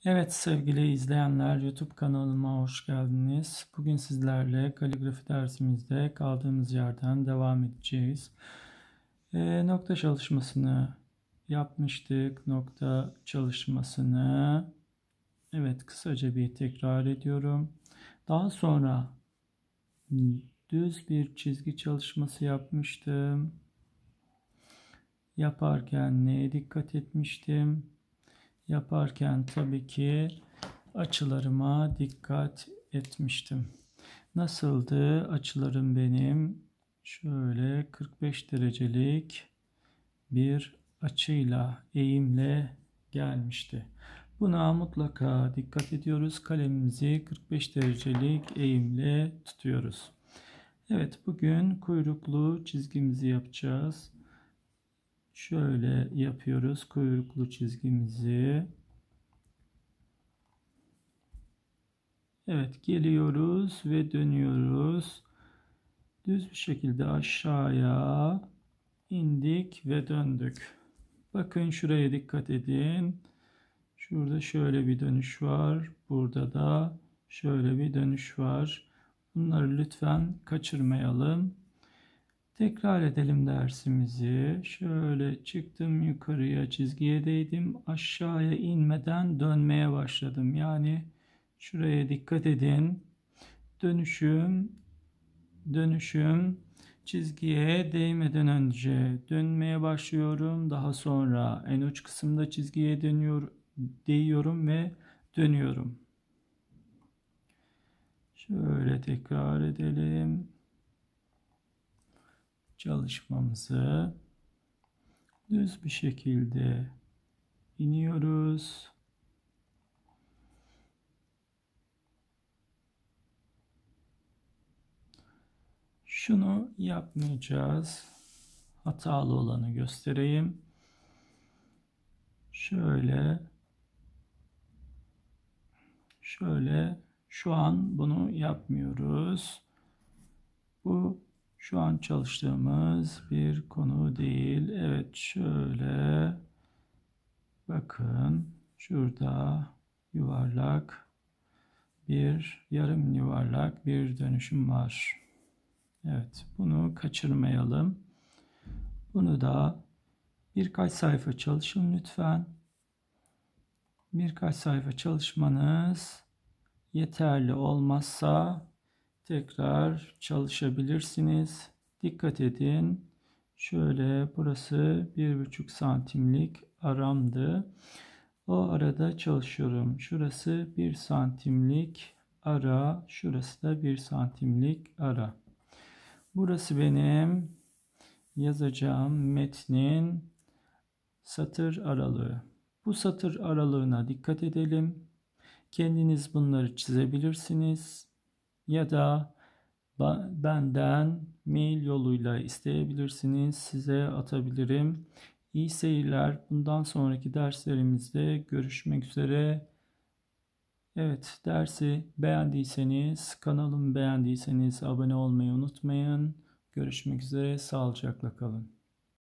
Evet sevgili izleyenler, YouTube kanalıma hoş geldiniz. Bugün sizlerle kaligrafi dersimizde kaldığımız yerden devam edeceğiz. Nokta çalışmasını yapmıştık. Nokta çalışmasını kısaca bir tekrar ediyorum. Daha sonra düz bir çizgi çalışması yapmıştım. Yaparken neye dikkat etmiştim? Yaparken tabii ki açılarıma dikkat etmiştim. Nasıldı açılarım benim? Şöyle 45 derecelik bir açıyla, eğimle gelmişti. Buna mutlaka dikkat ediyoruz. Kalemimizi 45 derecelik eğimle tutuyoruz. Evet, bugün kuyruklu çizgimizi yapacağız. Şöyle yapıyoruz kuyruklu çizgimizi. Evet, geliyoruz ve dönüyoruz. Düz bir şekilde aşağıya indik ve döndük. Bakın şuraya dikkat edin. Şurada şöyle bir dönüş var. Burada da şöyle bir dönüş var. Bunları lütfen kaçırmayalım. Tekrar edelim dersimizi. Şöyle çıktım yukarıya, çizgiye değdim. Aşağıya inmeden dönmeye başladım. Yani şuraya dikkat edin. Dönüşüm çizgiye değmeden önce dönmeye başlıyorum. Daha sonra en uç kısımda çizgiye değiyorum ve dönüyorum. Şöyle tekrar edelim çalışmamızı. Düz bir şekilde iniyoruz. Şunu yapmayacağız. Hatalı olanı göstereyim. Şöyle şu an bunu yapmıyoruz. Bu şu an çalıştığımız bir konu değil. Evet, şöyle bakın şurada yuvarlak yarım yuvarlak bir dönüşüm var. Evet, bunu kaçırmayalım. Bunu da birkaç sayfa çalışın lütfen. Birkaç sayfa çalışmanız yeterli olmazsa tekrar çalışabilirsiniz. Dikkat edin. Şöyle burası 1,5 santimlik aramdı. O arada çalışıyorum. Şurası 1 santimlik ara. Şurası da 1 santimlik ara. Burası benim yazacağım metnin satır aralığı. Bu satır aralığına dikkat edelim. Kendiniz bunları çizebilirsiniz ya da benden mail yoluyla isteyebilirsiniz. Size atabilirim. İyi seyirler. Bundan sonraki derslerimizde görüşmek üzere. Evet, dersi beğendiyseniz, kanalımı beğendiyseniz abone olmayı unutmayın. Görüşmek üzere. Sağlıcakla kalın.